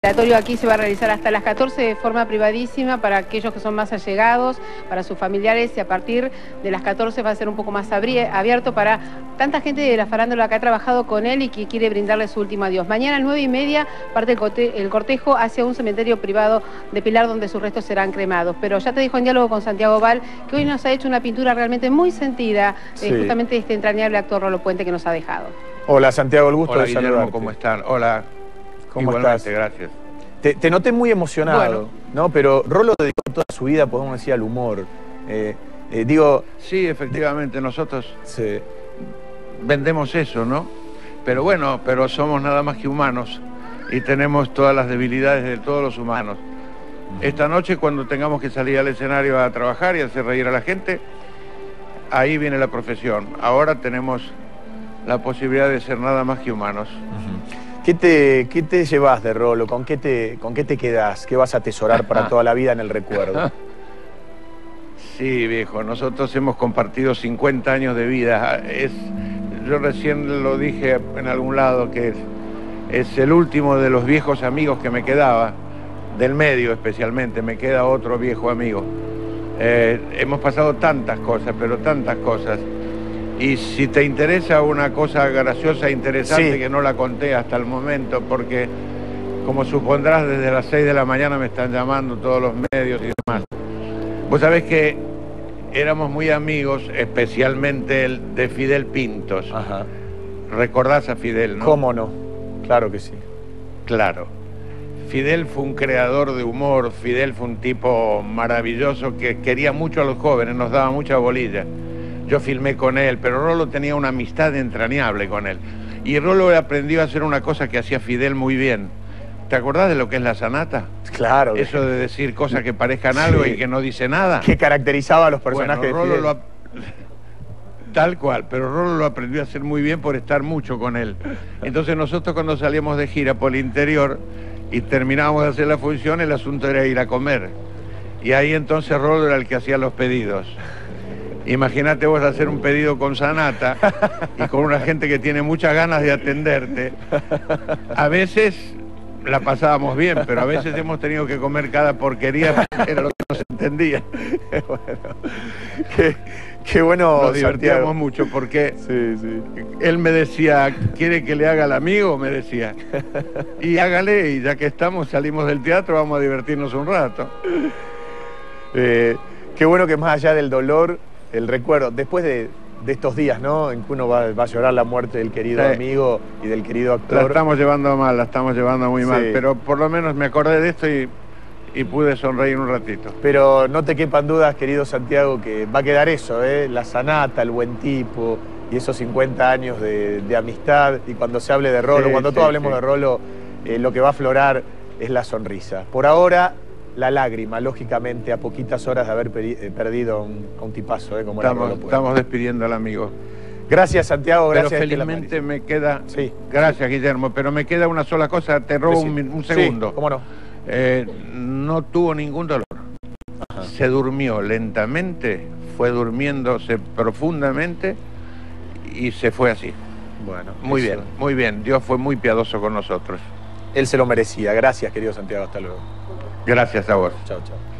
velatorio aquí se va a realizar hasta las 14 de forma privadísima para aquellos que son más allegados, para sus familiares, y a partir de las 14 va a ser un poco más abierto para tanta gente de la farándula que ha trabajado con él y que quiere brindarle su último adiós. Mañana a las 9:30 parte el cortejo hacia un cementerio privado de Pilar donde sus restos serán cremados. Pero ya te dijo en diálogo con Santiago Val que hoy nos ha hecho una pintura realmente muy sentida, justamente de este entrañable actor Rolo Puente que nos ha dejado. Hola Santiago, el gusto Hola, de Guillermo, saludarte. ¿cómo están? Hola. ¿Cómo Igualmente, estás? Gracias. Te noté muy emocionado, Bueno. ¿no? Pero Rolo dedicó toda su vida, podemos decir, al humor. Digo... Sí, efectivamente, nosotros Sí. vendemos eso, ¿no? Pero bueno, pero somos nada más que humanos y tenemos todas las debilidades de todos los humanos. Esta noche, cuando tengamos que salir al escenario a trabajar y hacer reír a la gente, ahí viene la profesión. Ahora tenemos la posibilidad de ser nada más que humanos. ¿Qué te llevas de Rolo? ¿Con qué te quedás? ¿Qué vas a atesorar para toda la vida en el recuerdo? Sí, viejo, nosotros hemos compartido 50 años de vida. Yo recién lo dije en algún lado que es el último de los viejos amigos que me quedaba, del medio especialmente, me queda otro viejo amigo. Hemos pasado tantas cosas, pero tantas cosas. Y si te interesa una cosa graciosa e interesante, Sí. que no la conté hasta el momento, porque como supondrás, desde las 6 de la mañana me están llamando todos los medios y demás. Vos sabés que éramos muy amigos, especialmente el de Fidel Pintos. Ajá. Recordás a Fidel, ¿no? ¿Cómo no? Claro que sí. Claro. Fidel fue un creador de humor, Fidel fue un tipo maravilloso que quería mucho a los jóvenes, nos daba mucha bolilla. Yo filmé con él, pero Rolo tenía una amistad entrañable con él. Y Rolo aprendió a hacer una cosa que hacía Fidel muy bien. ¿Te acordás de lo que es la sanata? Claro. Eso de decir cosas que parezcan algo Sí. y que no dice nada. ¿Qué caracterizaba a los personajes Bueno, de Fidel? Tal cual, pero Rolo lo aprendió a hacer muy bien por estar mucho con él. Entonces nosotros cuando salíamos de gira por el interior y terminábamos de hacer la función, el asunto era ir a comer. Y ahí entonces Rolo era el que hacía los pedidos. Imagínate vos hacer un pedido con sanata y con una gente que tiene muchas ganas de atenderte. A veces la pasábamos bien, pero a veces hemos tenido que comer cada porquería porque era lo que no se entendía. Bueno, qué bueno, Nos divertíamos Santiago. mucho porque Sí. él me decía, ¿quiere que le haga al amigo? Me decía. Y hágale, y ya que estamos, salimos del teatro, vamos a divertirnos un rato. Qué bueno que más allá del dolor, el recuerdo, después de estos días, ¿no? En que uno va a llorar la muerte del querido Sí. amigo y del querido La actor. estamos llevando mal, la estamos llevando muy mal, Sí. pero por lo menos me acordé de esto y pude sonreír un ratito. Pero no te quepan dudas, querido Santiago, que va a quedar eso, la sanata, el buen tipo y esos 50 años de amistad. Y cuando se hable de Rolo, Sí, cuando sí, todos hablemos sí. de Rolo, lo que va a aflorar es la sonrisa. Por ahora, la lágrima, lógicamente, a poquitas horas de haber perdido a un tipazo, como era Rolo Puente. Estamos despidiendo al amigo. Gracias, Santiago, Pero gracias. felizmente me queda... Sí. Gracias, Guillermo, pero me queda una sola cosa, te robo un segundo. Sí, cómo no. No tuvo ningún dolor. Ajá. Se durmió lentamente, fue durmiéndose profundamente y se fue así. Bueno, Muy eso. bien, muy bien. Dios fue muy piadoso con nosotros. Él se lo merecía. Gracias, querido Santiago. Hasta luego. Gracias a vos. Chao, chao.